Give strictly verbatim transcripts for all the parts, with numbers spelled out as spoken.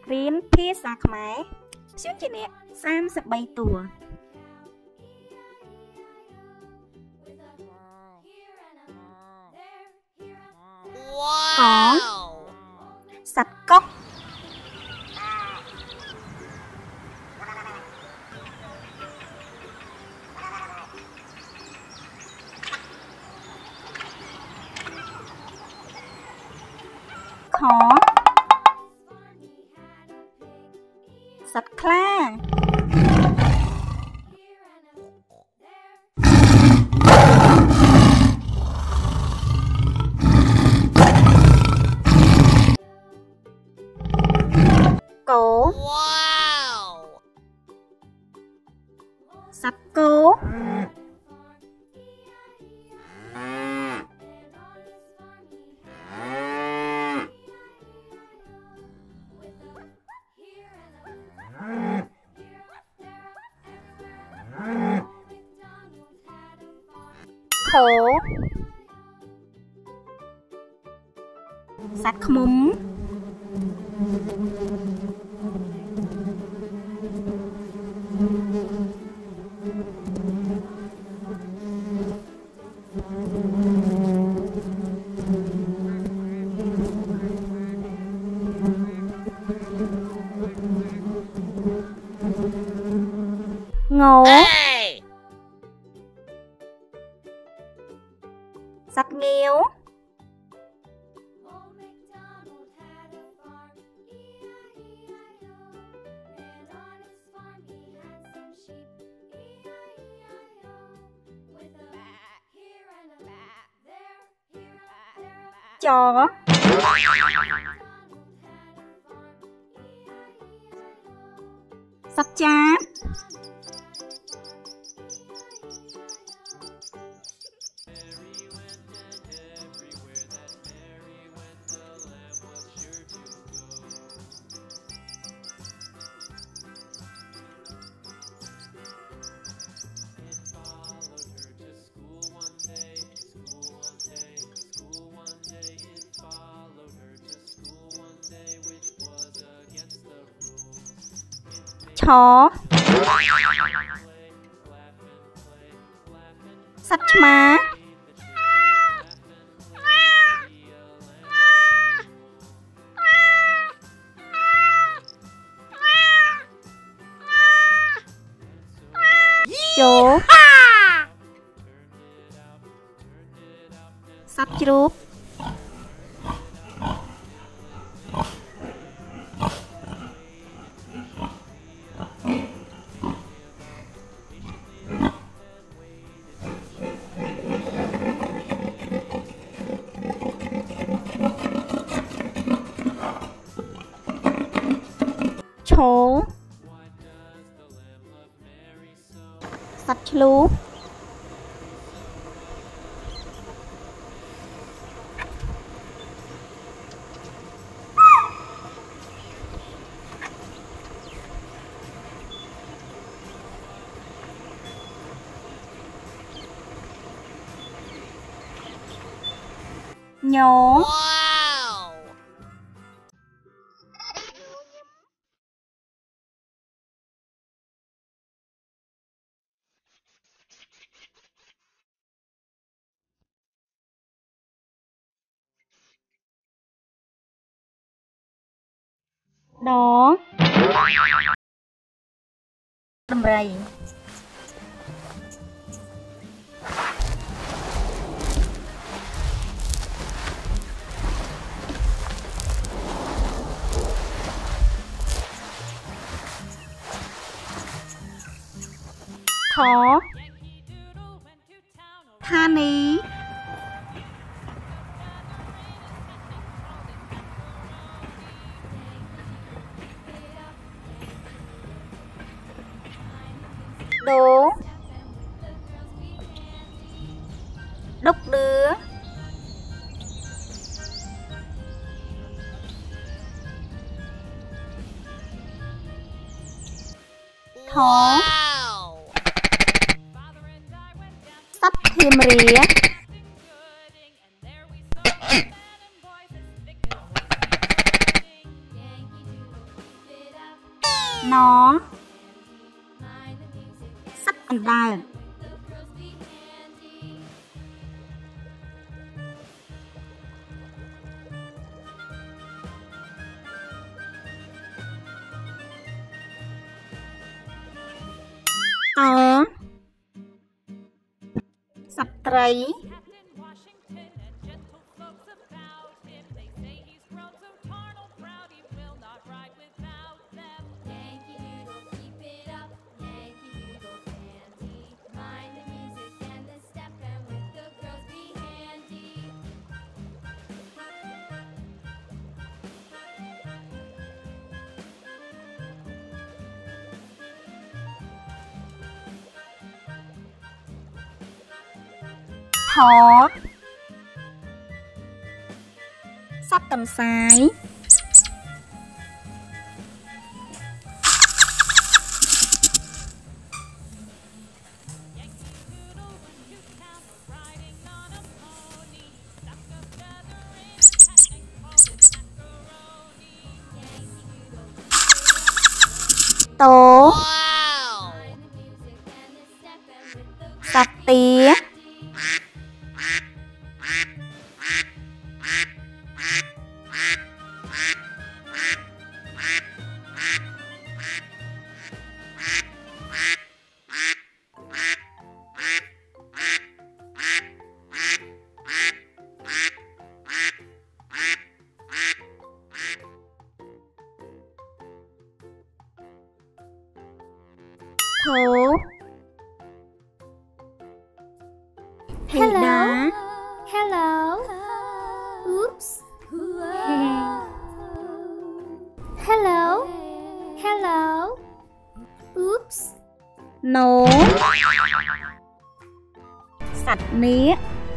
រៀនភាសាខ្មែរខ្ញុំជាអ្នកសាមសិបបីតួកសត្វកុកខសត្វខ្លាគោសត្វគោខសត្វឃ្មុំងសត្វងាវចសត្វចាបឆសត្វឆ្មាជោសត្វជ្រូកឈោសត្វឆ្លូសញោដដំរីខថានីដូដុកឌឿថសត្វធៀមរា nó sắp ăn đài to sắp trấy thỏ sắp tầm sái tố sắp tía thố Hello. đá Hello. Oops. Hello. Hello. Oops. nố sạch nía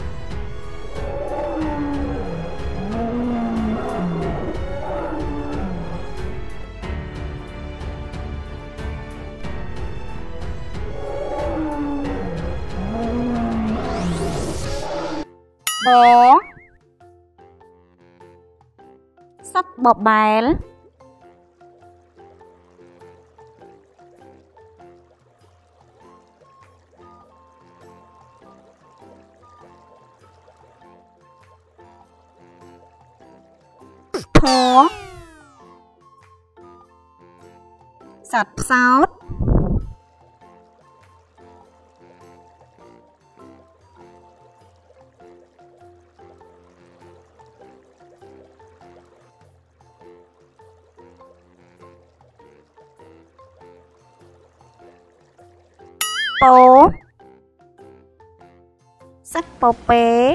bó sắp bọt bèl thố sạch sót bố sách bò bế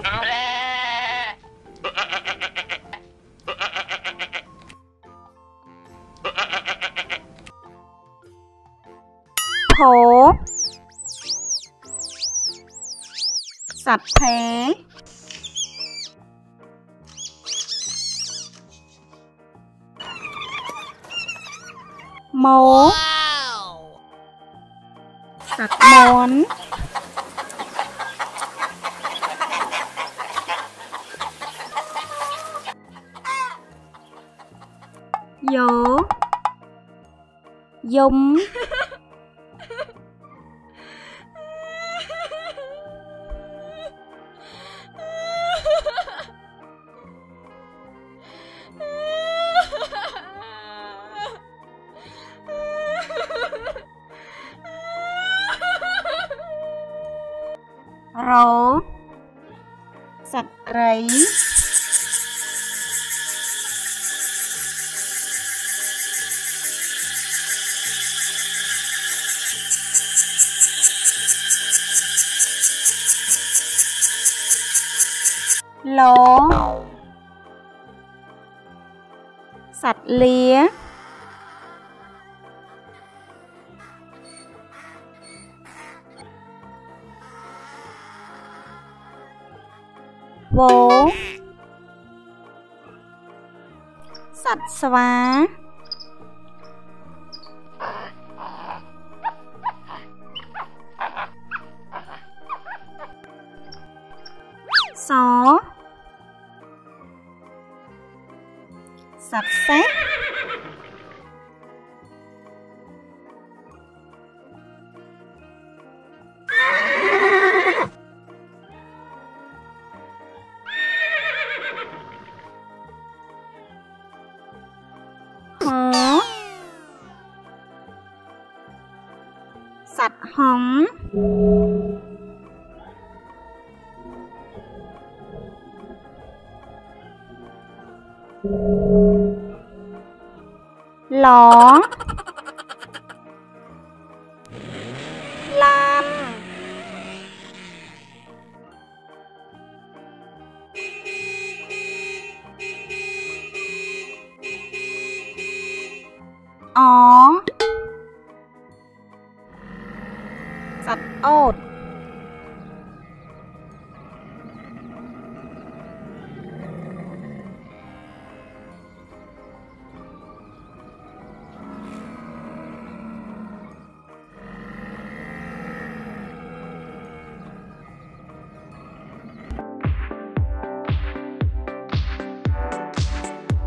thố sạch thế mố sạch món dố dung rố sạch rấy lố sạch lía vố sạch xóa xó sạch xét หอสัตว์หอมหลอลำอ๋อสัตว์โอด